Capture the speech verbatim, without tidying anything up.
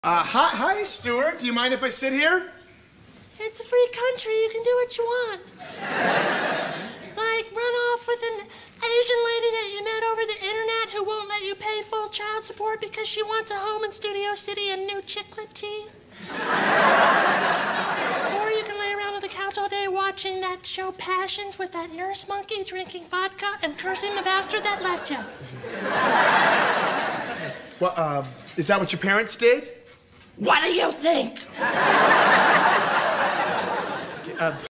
Uh, hi, hi, Stuart. Do you mind if I sit here? It's a free country. You can do what you want. Like run off with an Asian lady that you met over the internet who won't let you pay full child support because she wants a home in Studio City and new chiclet tea. Or you can lay around on the couch all day watching that show Passions with that nurse monkey drinking vodka and cursing the bastard that left you. Well, uh, is that what your parents did? What do you think? Uh,